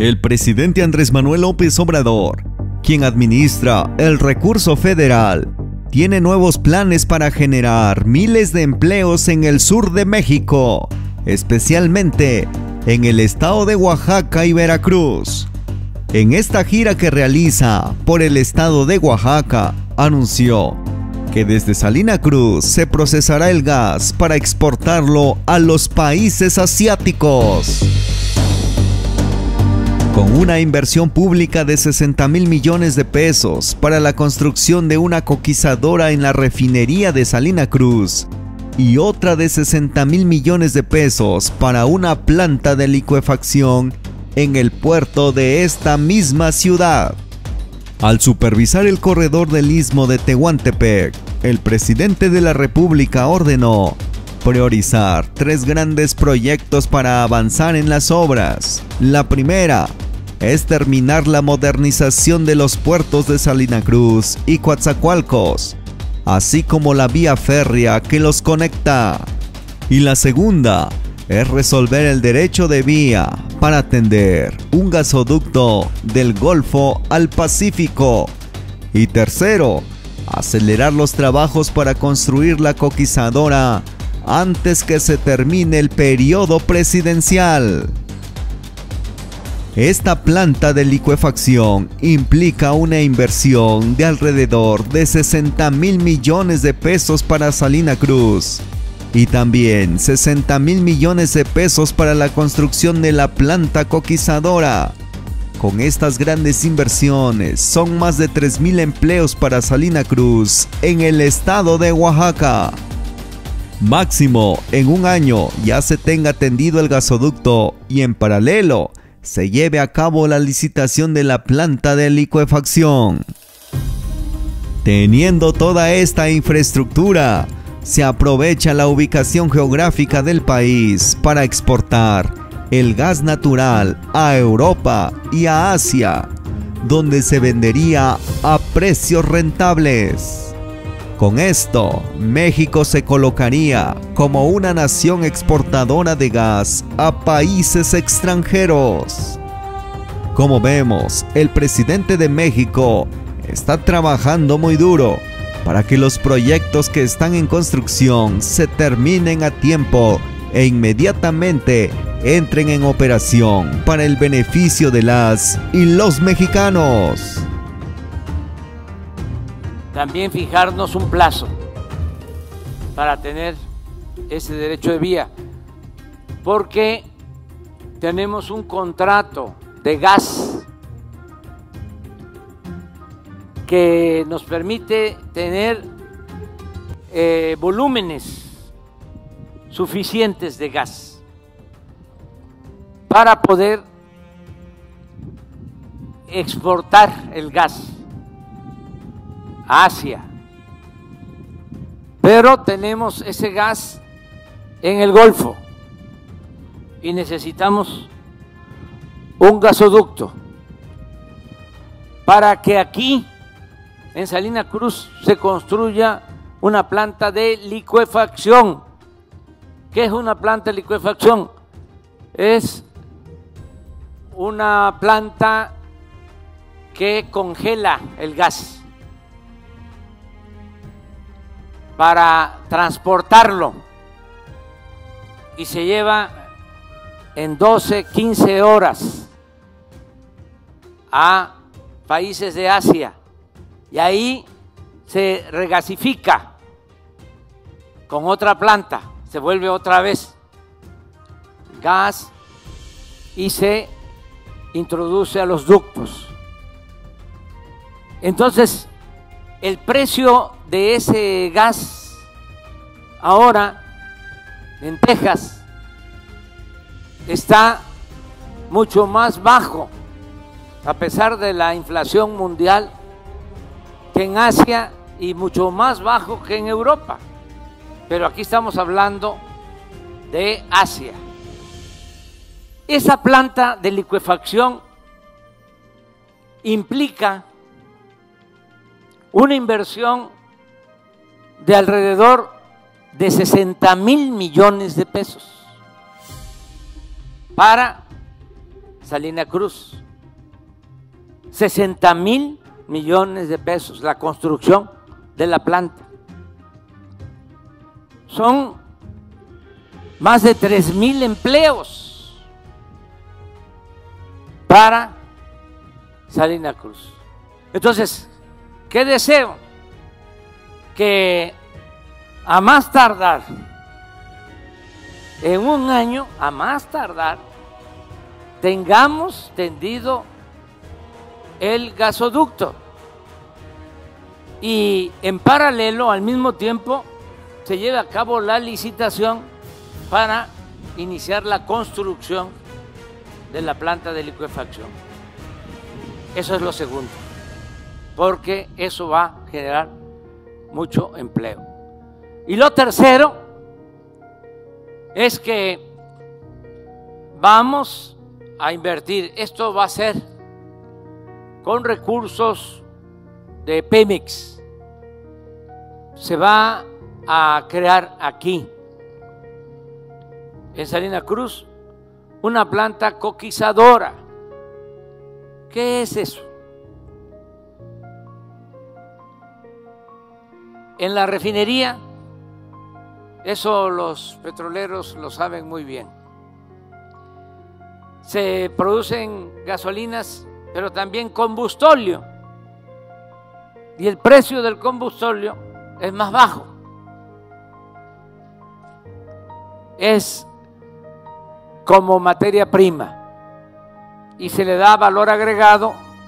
El presidente Andrés Manuel López Obrador, quien administra el recurso federal, tiene nuevos planes para generar miles de empleos en el sur de México, especialmente en el estado de Oaxaca y Veracruz. En esta gira que realiza por el estado de Oaxaca, anunció que desde Salina Cruz se procesará el gas para exportarlo a los países asiáticos. Con una inversión pública de 60,000 millones de pesos para la construcción de una coquizadora en la refinería de Salina Cruz y otra de 60,000 millones de pesos para una planta de licuefacción en el puerto de esta misma ciudad. Al supervisar el corredor del Istmo de Tehuantepec, el presidente de la República ordenó priorizar 3 grandes proyectos para avanzar en las obras. La primera es terminar la modernización de los puertos de Salina Cruz y Coatzacoalcos, así como la vía férrea que los conecta. Y la segunda es resolver el derecho de vía para atender un gasoducto del Golfo al Pacífico. Y tercero, acelerar los trabajos para construir la coquizadora antes que se termine el periodo presidencial. Esta planta de licuefacción implica una inversión de alrededor de 60,000 millones de pesos para Salina Cruz y también 60,000 millones de pesos para la construcción de la planta coquizadora. Con estas grandes inversiones son más de 3,000 empleos para Salina Cruz en el estado de Oaxaca. Máximo en un año ya se tenga tendido el gasoducto y en paralelo se lleve a cabo la licitación de la planta de licuefacción. Teniendo toda esta infraestructura, se aprovecha la ubicación geográfica del país para exportar el gas natural a Europa y a Asia, donde se vendería a precios rentables. Con esto, México se colocaría como una nación exportadora de gas a países extranjeros. Como vemos, el presidente de México está trabajando muy duro para que los proyectos que están en construcción se terminen a tiempo e inmediatamente entren en operación para el beneficio de las y los mexicanos. También fijarnos un plazo para tener ese derecho de vía, porque tenemos un contrato de gas que nos permite tener volúmenes suficientes de gas para poder exportar el gas a Asia, pero tenemos ese gas en el Golfo y necesitamos un gasoducto para que aquí en Salina Cruz se construya una planta de licuefacción. ¿Qué es una planta de licuefacción? Es una planta que congela el gas para transportarlo y se lleva en 12, 15 horas a países de Asia y ahí se regasifica con otra planta, se vuelve otra vez gas y se introduce a los ductos. Entonces, el precio de ese gas ahora en Texas está mucho más bajo, a pesar de la inflación mundial, que en Asia y mucho más bajo que en Europa. Pero aquí estamos hablando de Asia. Esa planta de licuefacción implica una inversión de alrededor de 60,000 millones de pesos para Salina Cruz. 60,000 millones de pesos la construcción de la planta. Son más de 3,000 empleos para Salina Cruz. Entonces, ¿qué deseo? Que a más tardar, en un año, a más tardar, tengamos tendido el gasoducto y en paralelo, al mismo tiempo, se lleve a cabo la licitación para iniciar la construcción de la planta de licuefacción. Eso es lo segundo, porque eso va a generar mucho empleo. Y lo tercero es que vamos a invertir, esto va a ser con recursos de Pemex, se va a crear aquí, en Salina Cruz, una planta coquizadora. ¿Qué es eso? En la refinería, eso los petroleros lo saben muy bien, se producen gasolinas, pero también combustóleo, y el precio del combustóleo es más bajo. Es como materia prima y se le da valor agregado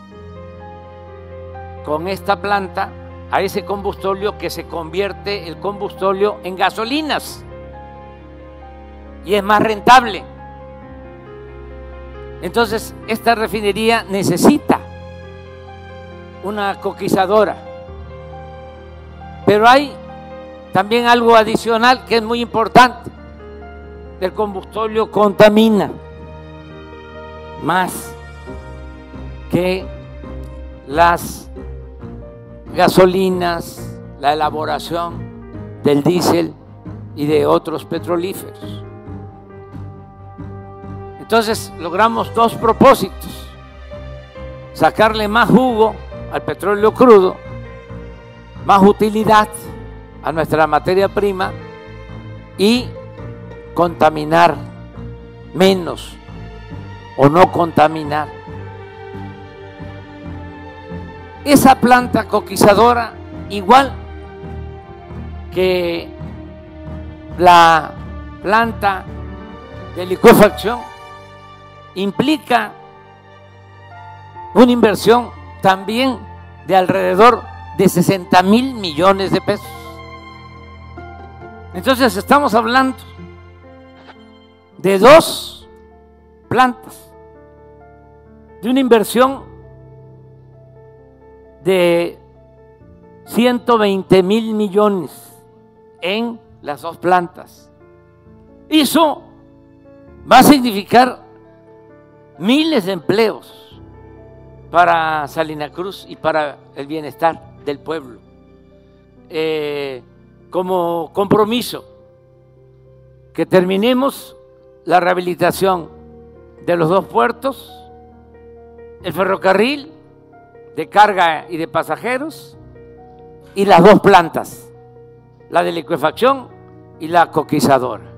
con esta planta a ese combustóleo, que se convierte el combustóleo en gasolinas y es más rentable. Entonces, esta refinería necesita una coquizadora, pero hay también algo adicional que es muy importante. El combustóleo contamina más que las gasolinas, la elaboración del diésel y de otros petrolíferos. Entonces logramos dos propósitos: sacarle más jugo al petróleo crudo, más utilidad a nuestra materia prima y contaminar menos o no contaminar. Esa planta coquizadora, igual que la planta de licuefacción, implica una inversión también de alrededor de 60,000 millones de pesos. Entonces estamos hablando de dos plantas, de una inversión de 120,000 millones en las dos plantas. Eso va a significar miles de empleos para Salina Cruz y para el bienestar del pueblo. Como compromiso, que terminemos la rehabilitación de los dos puertos, el ferrocarril de carga y de pasajeros y las dos plantas, la de licuefacción y la coquizadora.